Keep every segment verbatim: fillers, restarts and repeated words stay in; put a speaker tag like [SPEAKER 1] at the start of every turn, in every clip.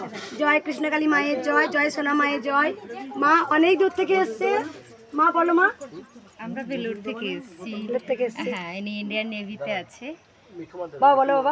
[SPEAKER 1] জয় কৃষ্ণকালী মায়ের জয়, জয় সোনা মায়ের জয়। মা অনেক দূর থেকে এসছে, মা বলো মা।
[SPEAKER 2] আমরা বেলুড় থেকে এসেছি।
[SPEAKER 1] বেলুড় থেকে এসছি।
[SPEAKER 2] হ্যাঁ, ইনি ইন্ডিয়ান নেভিতে আছে।
[SPEAKER 1] বাবা বলো বাবা।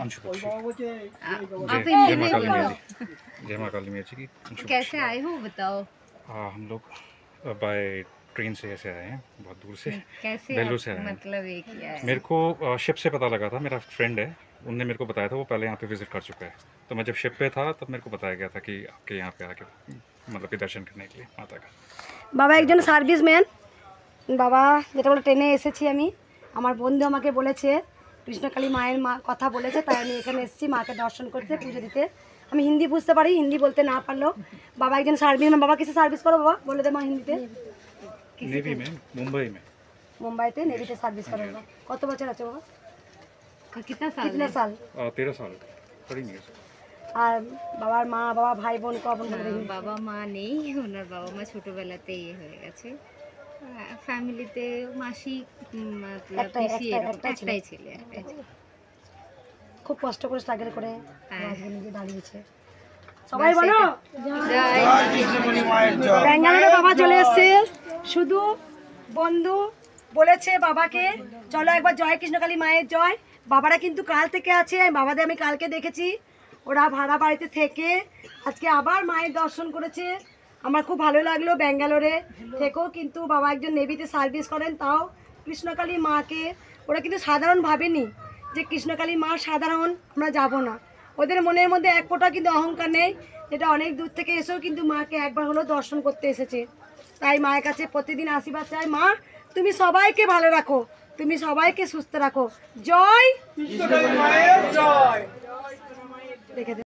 [SPEAKER 2] आप हिंदी में बोलो।
[SPEAKER 3] जय मां काली मैया की।
[SPEAKER 2] कैसे आए हो बताओ।
[SPEAKER 3] हाँ, हम लोग बाय ट्रेन से ऐसे आए हैं, बहुत दूर से।
[SPEAKER 2] कैसे
[SPEAKER 3] बेलूर
[SPEAKER 2] आप-
[SPEAKER 3] से आए हैं।
[SPEAKER 2] मतलब ये किया है।
[SPEAKER 3] मेरे को शिप से पता लगा था, मेरा फ्रेंड है, उनने मेरे को बताया था, वो पहले यहाँ पे विजिट कर चुका है। तो मैं जब शिप पे था तब मेरे को बताया गया था कि आपके यहाँ पे आके मतलब कि दर्शन करने के लिए माता का।
[SPEAKER 1] বাবা একজন সার্ভিসম্যান। বাবা যেটা বলে ট্রেনে এসেছি আমি, আমার বন্ধু আমাকে বলেছে কৃষ্ণকালী মায়ের মা কথা বলেছে, তাই আমি এখানে এসেছি মাকে দর্শন করতে, পুজো দিতে। আমি হিন্দি বুঝতে পারি, হিন্দি বলতে না পারলেও বাবা একজন সার্ভিসম্যান। বাবা কিসে সার্ভিস করো বাবা বলে দে মা হিন্দিতে।
[SPEAKER 3] नेवी में, मुंबई में।
[SPEAKER 1] মুম্বাইতে নেভিতে সার্ভিস করো বাবা। কত বছর আছে বাবা?
[SPEAKER 2] कितना साल
[SPEAKER 1] কিতনে সাল?
[SPEAKER 3] तेरह साल पढ़ी नहीं है।
[SPEAKER 1] আর বাবার মা বাবা ভাই বোন কখন বলে দেখি?
[SPEAKER 2] বাবা মা নেই, ওনার বাবা মা ছোটবেলাতে ইয়ে হয়ে গেছে। ফ্যামিলিতে মাসি মতলব
[SPEAKER 1] একটাই-
[SPEAKER 2] পিসি
[SPEAKER 1] একটাই-
[SPEAKER 2] এরকম
[SPEAKER 1] একটাই ছেলে।
[SPEAKER 2] একটাই ছেলে একটাই ছেলে।
[SPEAKER 1] খুব কষ্ট করে স্ট্রাগল করে
[SPEAKER 2] হ্যাঁ।
[SPEAKER 1] আজকে নিজে দাঁড়িয়েছে। সবাই বলো
[SPEAKER 2] জয়
[SPEAKER 1] ব্যাঙ্গালোরে বাবা চলে এসছে। শুধু বন্ধু বলেছে বাবাকে চলো একবার জয় কৃষ্ণকালী মায়ের জয়। বাবারা কিন্তু কাল থেকে আছে, বাবাদের আমি কালকে দেখেছি, ওরা ভাড়া বাড়িতে থেকে আজকে আবার মায়ের দর্শন করেছে। আমার খুব ভালো লাগলো। ব্যাঙ্গালোরে থেকেও কিন্তু বাবা একজন নেভিতে সার্ভিস করেন, তাও কৃষ্ণকালী মাকে ওরা কিন্তু সাধারণ ভাবেনি যে কৃষ্ণকালী মা সাধারণ আমরা যাব না। ওদের মনের মধ্যে এক ফোঁটা কিন্তু অহংকার নেই, যেটা অনেক দূর থেকে এসেও কিন্তু মাকে একবার হলেও দর্শন করতে এসেছে। তাই মায়ের কাছে প্রতিদিন আশীর্বাদ চাই, মা তুমি সবাইকে ভালো রাখো, তুমি সবাইকে সুস্থ রাখো। জয় কৃষ্ণকালী মায়ের জয়। দেখে